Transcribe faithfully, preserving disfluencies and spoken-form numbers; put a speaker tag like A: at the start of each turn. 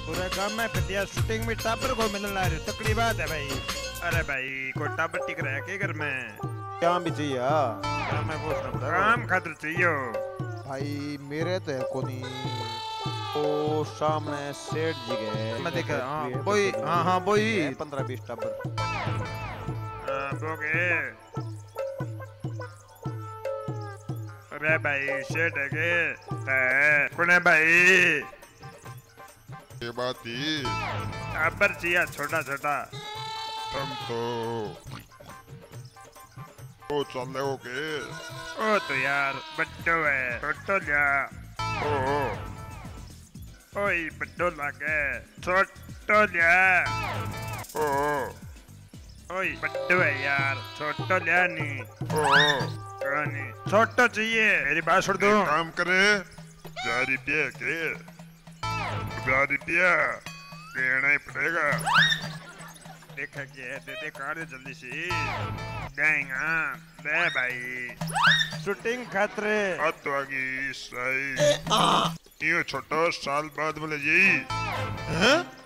A: पूरे काम में पिटिया शूटिंग में टाबर को मिलना रही तकड़ी बात है भाई। अरे भाई कोई टाबर टिक रहा है के घर में?
B: क्या भी चाहिए
A: क्या मैं पूछ रहा था काम खातिर चाहिए
B: भाई मेरे तो है को नहीं। ओ सामने सेठ जी गए
A: मैं देखा हाँ बोई हाँ हाँ बोई
B: पंद्रह बीस टाबर
A: हाँ बोगे। अरे भाई सेठ है के है कौन है भाई?
C: ये बात ही
A: टाबर चाहिए छोटा छोटा।
C: तुम तो ओ चल हो के
A: ओ तो यार बड्डो है छोटो लिया।
C: ओ
A: ओए बड्डो लागे छोटो लिया।
C: ओ
A: ओए बड्डो है यार छोटो लिया नहीं।
C: ओ
A: नहीं छोटो चाहिए मेरी बात सुन दो।
C: काम करे हजार रुपया के हजार रुपया देना ही पड़ेगा।
A: देखा क्या दे दे कार जल्दी से देंगा दे भाई शूटिंग खातरे
C: हाथ तो आगी सही ये छोटा साल बाद बोले जी हैं